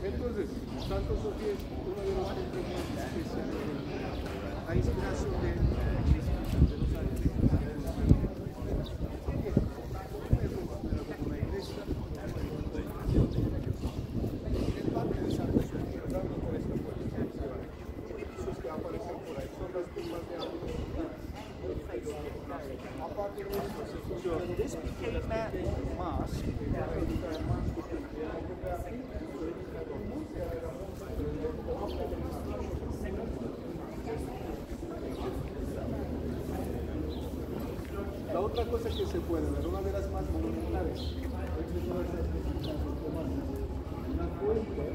Entonces, Santo Sofía es uno de los templos más especiales del mundo. A inspiración de los ángeles. Una iglesia. El patio de Santa Sofía, dando por esta puerta. Edificios que aparecen por ahí son las tumbas de Ángeles. Aparte de esto, se funciona. This became that mosque. La otra cosa que se puede ver, una de las más monumentales, una fuente.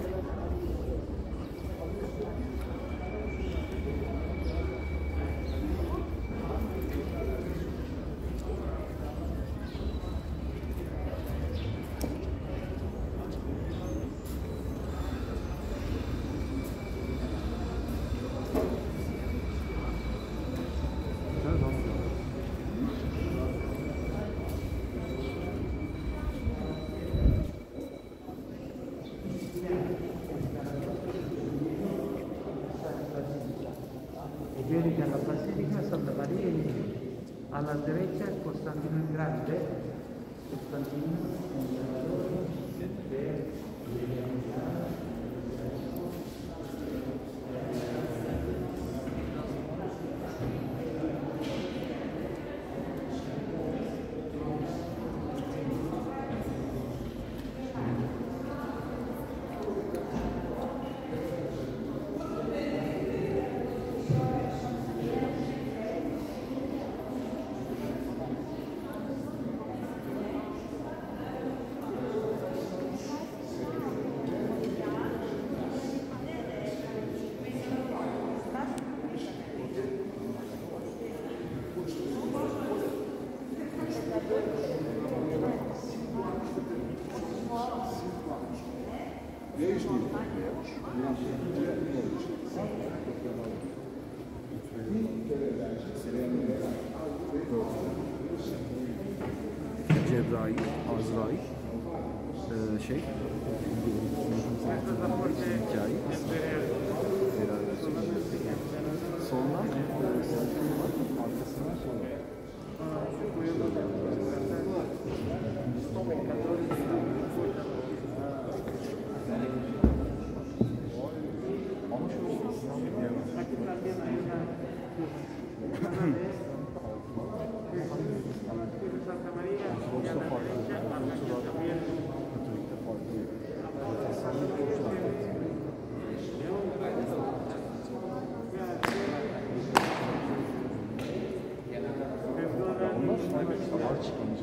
Dedica la Basilica Santa Maria in Dio. Alla derecha Costantino il Grande, Costantino Cebrail, Azrail, Mikail, sonra arkasından Santa Maria